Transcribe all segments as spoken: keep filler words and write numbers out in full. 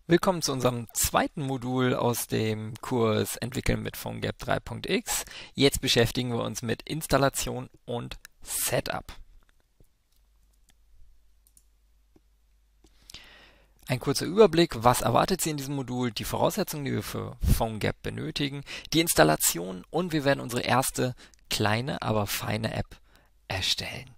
Willkommen zu unserem zweiten Modul aus dem Kurs Entwickeln mit PhoneGap drei Punkt x. Jetzt beschäftigen wir uns mit Installation und Setup. Ein kurzer Überblick, was erwartet Sie in diesem Modul, die Voraussetzungen, die wir für PhoneGap benötigen, die Installation und wir werden unsere erste kleine, aber feine App erstellen.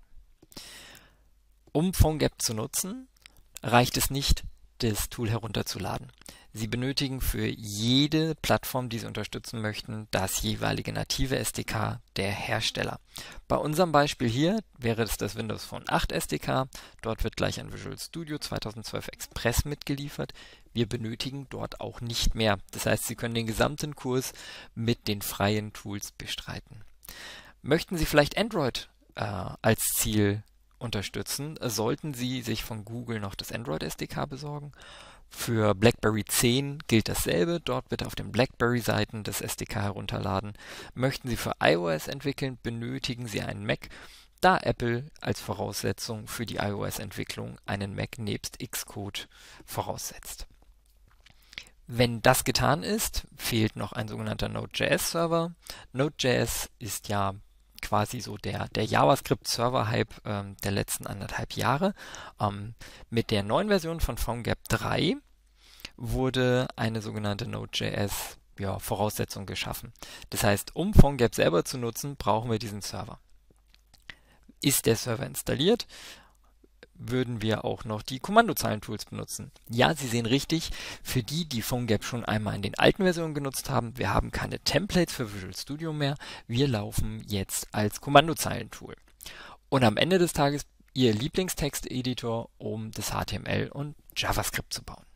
Um PhoneGap zu nutzen, reicht es nicht, das Tool herunterzuladen. Sie benötigen für jede Plattform, die Sie unterstützen möchten, das jeweilige native S D K der Hersteller. Bei unserem Beispiel hier wäre es das Windows Phone acht S D K. Dort wird gleich ein Visual Studio zweitausendzwölf Express mitgeliefert. Wir benötigen dort auch nicht mehr. Das heißt, Sie können den gesamten Kurs mit den freien Tools bestreiten. Möchten Sie vielleicht Android äh, als Ziel unterstützen, sollten Sie sich von Google noch das Android S D K besorgen. Für BlackBerry zehn gilt dasselbe. Dort bitte auf den BlackBerry-Seiten das S D K herunterladen. Möchten Sie für iOS entwickeln, benötigen Sie einen Mac, da Apple als Voraussetzung für die iOS-Entwicklung einen Mac nebst Xcode voraussetzt. Wenn das getan ist, fehlt noch ein sogenannter Node.js-Server. Node.js ist ja quasi so der, der JavaScript-Server-Hype ähm, der letzten anderthalb Jahre. Ähm, mit der neuen Version von PhoneGap drei wurde eine sogenannte Node.js ja, Voraussetzung geschaffen. Das heißt, um PhoneGap selber zu nutzen, brauchen wir diesen Server. Ist der Server installiert, würden wir auch noch die Kommandozeilen-Tools benutzen. Ja, Sie sehen richtig, für die, die PhoneGap schon einmal in den alten Versionen genutzt haben, wir haben keine Templates für Visual Studio mehr, wir laufen jetzt als Kommandozeilen-Tool. Und am Ende des Tages Ihr Lieblingstext-Editor, um das H T M L und JavaScript zu bauen.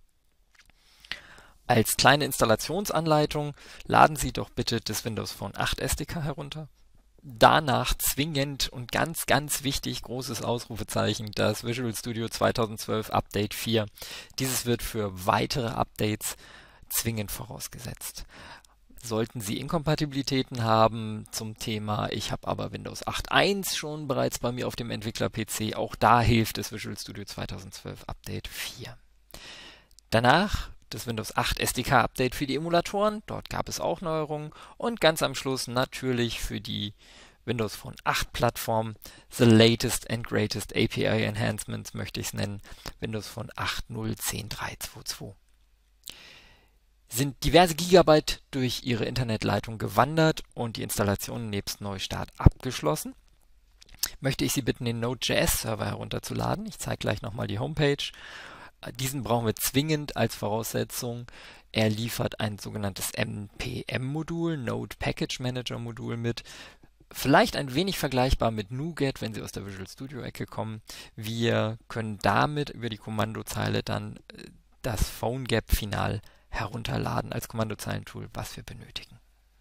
Als kleine Installationsanleitung laden Sie doch bitte das Windows Phone acht S D K herunter. Danach zwingend und ganz, ganz wichtig, großes Ausrufezeichen, das Visual Studio zweitausendzwölf Update vier. Dieses wird für weitere Updates zwingend vorausgesetzt. Sollten Sie Inkompatibilitäten haben zum Thema, ich habe aber Windows acht Punkt eins schon bereits bei mir auf dem Entwickler-P C, auch da hilft das Visual Studio zweitausendzwölf Update vier. Danach das Windows acht S D K Update für die Emulatoren, dort gab es auch Neuerungen und ganz am Schluss natürlich für die Windows Phone acht Plattform the latest and greatest A P I Enhancements möchte ich es nennen, Windows Phone acht Punkt null Punkt zehn Punkt drei Punkt zwei Punkt zwei. Sind diverse Gigabyte durch Ihre Internetleitung gewandert und die Installation nebst Neustart abgeschlossen, möchte ich Sie bitten, den Node.js-Server herunterzuladen. Ich zeige gleich nochmal die Homepage. Diesen brauchen wir zwingend als Voraussetzung. Er liefert ein sogenanntes N P M-Modul, Node Package Manager Modul mit. Vielleicht ein wenig vergleichbar mit NuGet, wenn Sie aus der Visual Studio-Ecke kommen. Wir können damit über die Kommandozeile dann das PhoneGap final herunterladen als Kommandozeilentool, was wir benötigen.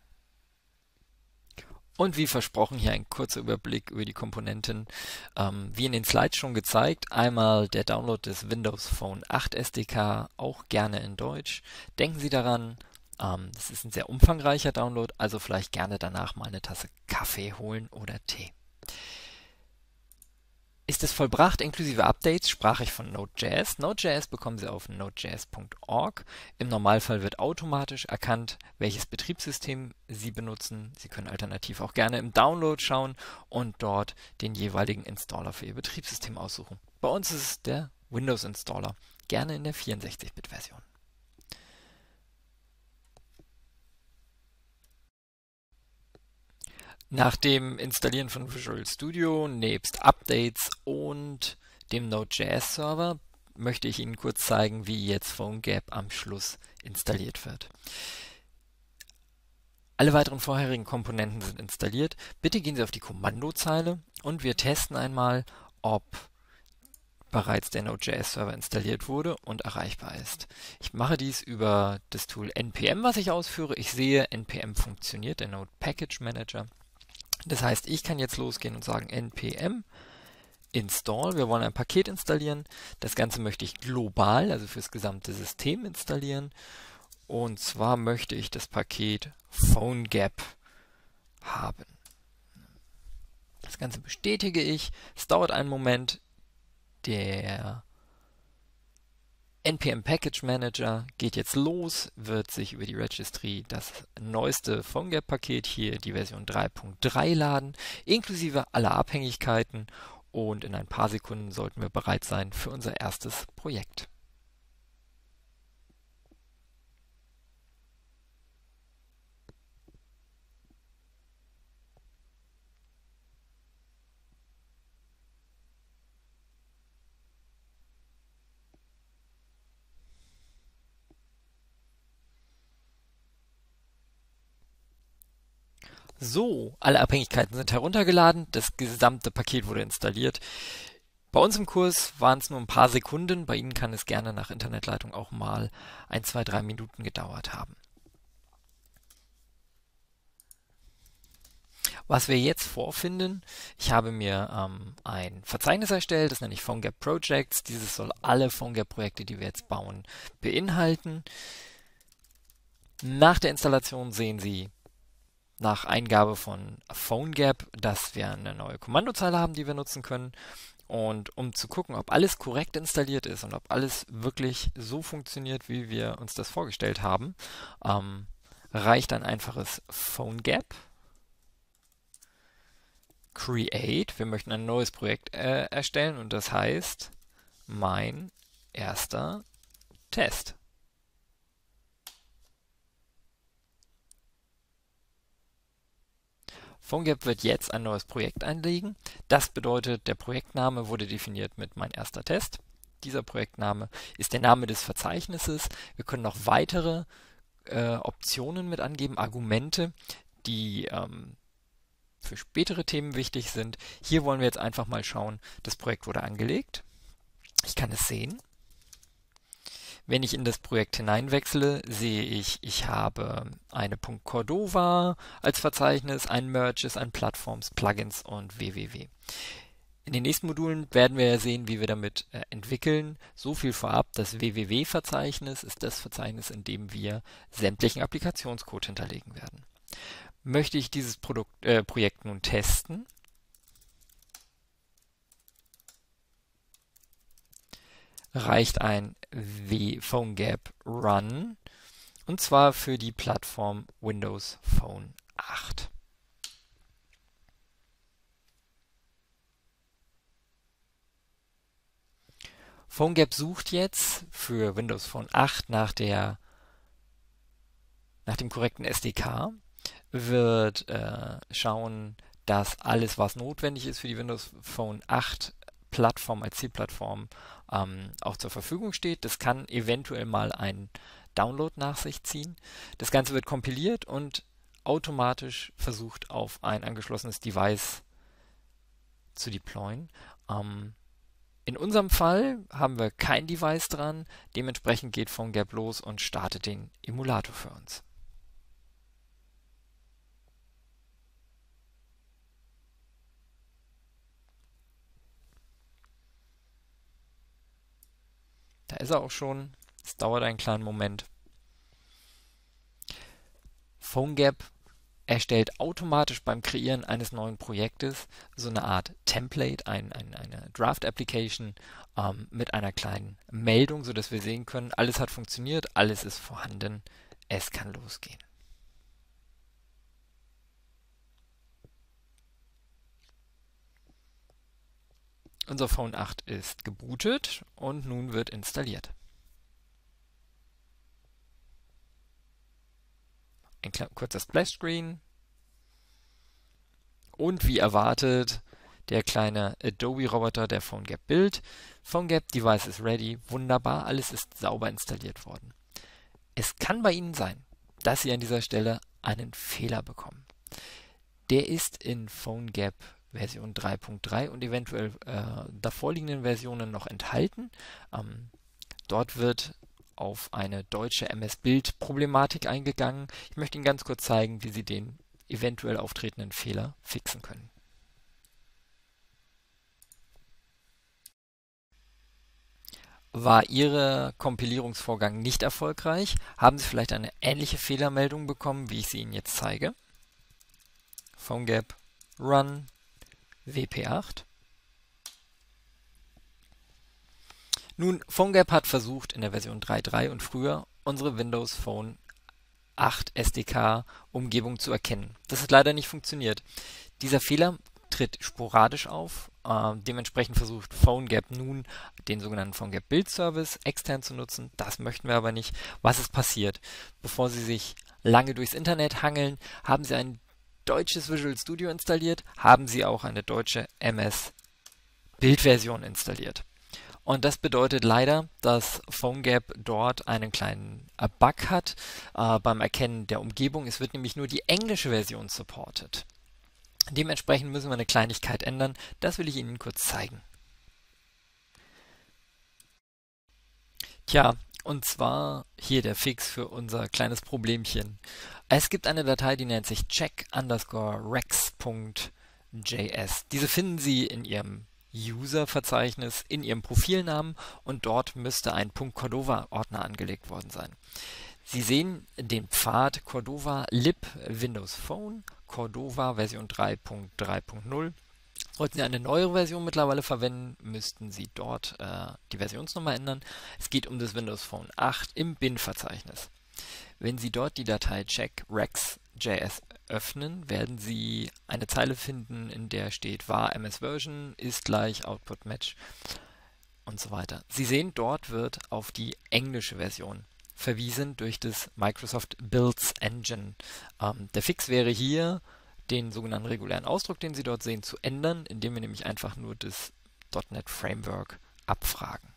Und wie versprochen, hier ein kurzer Überblick über die Komponenten. Ähm, wie in den Slides schon gezeigt, einmal der Download des Windows Phone acht S D K, auch gerne in Deutsch. Denken Sie daran, ähm, das ist ein sehr umfangreicher Download, also vielleicht gerne danach mal eine Tasse Kaffee holen oder Tee. Ist es vollbracht inklusive Updates, sprach ich von Node.js. Node.js bekommen Sie auf nodejs punkt org. Im Normalfall wird automatisch erkannt, welches Betriebssystem Sie benutzen. Sie können alternativ auch gerne im Download schauen und dort den jeweiligen Installer für Ihr Betriebssystem aussuchen. Bei uns ist es der Windows Installer, gerne in der vierundsechzig Bit Version. Nach dem Installieren von Visual Studio nebst Updates und dem Node.js-Server möchte ich Ihnen kurz zeigen, wie jetzt PhoneGap am Schluss installiert wird. Alle weiteren vorherigen Komponenten sind installiert. Bitte gehen Sie auf die Kommandozeile und wir testen einmal, ob bereits der Node.js-Server installiert wurde und erreichbar ist. Ich mache dies über das Tool N P M, was ich ausführe. Ich sehe, N P M funktioniert, der Node Package Manager. Das heißt, ich kann jetzt losgehen und sagen N P M install. Wir wollen ein Paket installieren. Das Ganze möchte ich global, also fürs gesamte System installieren. Und zwar möchte ich das Paket PhoneGap haben. Das Ganze bestätige ich. Es dauert einen Moment. Der N P M Package Manager geht jetzt los, wird sich über die Registry das neueste PhoneGap-Paket, hier die Version drei Punkt drei, laden, inklusive aller Abhängigkeiten, und in ein paar Sekunden sollten wir bereit sein für unser erstes Projekt. So, alle Abhängigkeiten sind heruntergeladen, das gesamte Paket wurde installiert. Bei uns im Kurs waren es nur ein paar Sekunden, bei Ihnen kann es gerne nach Internetleitung auch mal ein, zwei, drei Minuten gedauert haben. Was wir jetzt vorfinden, ich habe mir ähm, ein Verzeichnis erstellt, das nenne ich PhoneGap Projects. Dieses soll alle PhoneGap-Projekte, die wir jetzt bauen, beinhalten. Nach der Installation sehen Sie nach Eingabe von PhoneGap, dass wir eine neue Kommandozeile haben, die wir nutzen können. Und um zu gucken, ob alles korrekt installiert ist und ob alles wirklich so funktioniert, wie wir uns das vorgestellt haben, ähm, reicht ein einfaches PhoneGap Create. Wir möchten ein neues Projekt äh, erstellen und das heißt mein erster Test. PhoneGap wird jetzt ein neues Projekt einlegen. Das bedeutet, der Projektname wurde definiert mit mein erster Test. Dieser Projektname ist der Name des Verzeichnisses. Wir können noch weitere äh, Optionen mit angeben, Argumente, die ähm, für spätere Themen wichtig sind. Hier wollen wir jetzt einfach mal schauen, das Projekt wurde angelegt. Ich kann es sehen. Wenn ich in das Projekt hineinwechsle, sehe ich, ich habe eine .cordova als Verzeichnis, ein Merges, ein Plattforms, Plugins und www. In den nächsten Modulen werden wir ja sehen, wie wir damit äh, entwickeln. So viel vorab, das www-Verzeichnis ist das Verzeichnis, in dem wir sämtlichen Applikationscode hinterlegen werden. Möchte ich dieses Produkt, äh, Projekt nun testen, reicht ein PhoneGap Run, und zwar für die Plattform Windows Phone acht. PhoneGap sucht jetzt für Windows Phone acht nach der nach dem korrekten S D K, wird äh, schauen, dass alles, was notwendig ist für die Windows Phone acht Plattform als Zielplattform, ähm, auch zur Verfügung steht. Das kann eventuell mal einen Download nach sich ziehen. Das Ganze wird kompiliert und automatisch versucht, auf ein angeschlossenes Device zu deployen. Ähm, in unserem Fall haben wir kein Device dran, dementsprechend geht PhoneGap los und startet den Emulator für uns. Da ist er auch schon. Es dauert einen kleinen Moment. PhoneGap erstellt automatisch beim Kreieren eines neuen Projektes so eine Art Template, ein, ein, eine Draft-Application ähm, mit einer kleinen Meldung, sodass wir sehen können, alles hat funktioniert, alles ist vorhanden, es kann losgehen. Unser Phone acht ist gebootet und nun wird installiert. Ein kurzer Splash-Screen und wie erwartet der kleine Adobe-Roboter der PhoneGap Build. PhoneGap Device is ready, wunderbar, alles ist sauber installiert worden. Es kann bei Ihnen sein, dass Sie an dieser Stelle einen Fehler bekommen. Der ist in PhoneGap Version drei Punkt drei und eventuell äh, davorliegenden Versionen noch enthalten. Ähm, dort wird auf eine deutsche M S-Bild-Problematik eingegangen. Ich möchte Ihnen ganz kurz zeigen, wie Sie den eventuell auftretenden Fehler fixen können. War Ihr Kompilierungsvorgang nicht erfolgreich? Haben Sie vielleicht eine ähnliche Fehlermeldung bekommen, wie ich sie Ihnen jetzt zeige? PhoneGap Run W P acht. Nun, PhoneGap hat versucht, in der Version drei Punkt drei und früher unsere Windows Phone acht S D K-Umgebung zu erkennen. Das hat leider nicht funktioniert. Dieser Fehler tritt sporadisch auf. Äh, dementsprechend versucht PhoneGap nun, den sogenannten PhoneGap Build Service extern zu nutzen. Das möchten wir aber nicht. Was ist passiert? Bevor Sie sich lange durchs Internet hangeln, haben Sie ein deutsches Visual Studio installiert, haben Sie auch eine deutsche M S-Bildversion installiert. Und das bedeutet leider, dass PhoneGap dort einen kleinen äh, Bug hat äh, beim Erkennen der Umgebung. Es wird nämlich nur die englische Version supported. Dementsprechend müssen wir eine Kleinigkeit ändern. Das will ich Ihnen kurz zeigen. Tja, und zwar hier der Fix für unser kleines Problemchen. Es gibt eine Datei, die nennt sich check underscore rex.js. Diese finden Sie in Ihrem User-Verzeichnis, in Ihrem Profilnamen, und dort müsste ein .cordova-Ordner angelegt worden sein. Sie sehen den Pfad Cordova lib Windows Phone, Cordova Version drei Punkt drei Punkt null. Sollten Sie eine neuere Version mittlerweile verwenden, müssten Sie dort äh, die Versionsnummer ändern. Es geht um das Windows Phone acht im bin-Verzeichnis. Wenn Sie dort die Datei check rex.js öffnen, werden Sie eine Zeile finden, in der steht var ms-version ist gleich output match und so weiter. Sie sehen, dort wird auf die englische Version verwiesen durch das Microsoft Builds Engine. Ähm, der Fix wäre hier, den sogenannten regulären Ausdruck, den Sie dort sehen, zu ändern, indem wir nämlich einfach nur das .Punkt net Framework abfragen.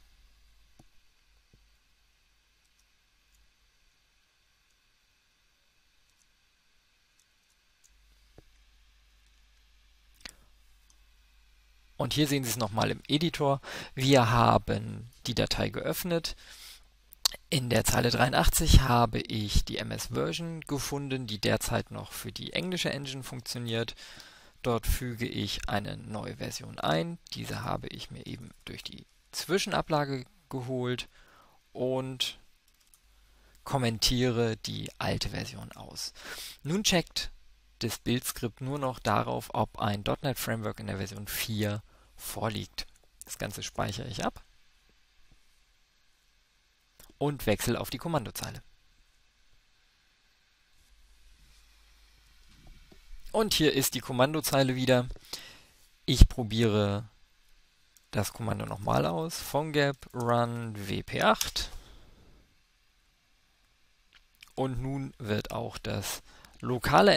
Und hier sehen Sie es nochmal im Editor. Wir haben die Datei geöffnet. In der Zeile dreiundachtzig habe ich die M S-Version gefunden, die derzeit noch für die englische Engine funktioniert. Dort füge ich eine neue Version ein. Diese habe ich mir eben durch die Zwischenablage geholt und kommentiere die alte Version aus. Nun checkt das Bildskript nur noch darauf, ob ein .Punkt net Framework in der Version vier vorliegt. Das Ganze speichere ich ab und wechsle auf die Kommandozeile. Und hier ist die Kommandozeile wieder. Ich probiere das Kommando nochmal aus. PhoneGap run w p acht. Und nun wird auch das lokale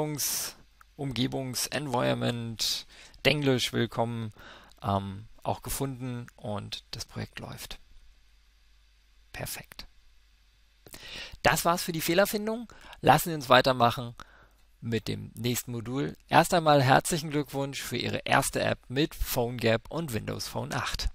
Entwicklungsumgebungs-Environment Denglisch willkommen ähm, auch gefunden und das Projekt läuft. Perfekt. Das war's für die Fehlerfindung. Lassen Sie uns weitermachen mit dem nächsten Modul. Erst einmal herzlichen Glückwunsch für Ihre erste App mit PhoneGap und Windows Phone acht.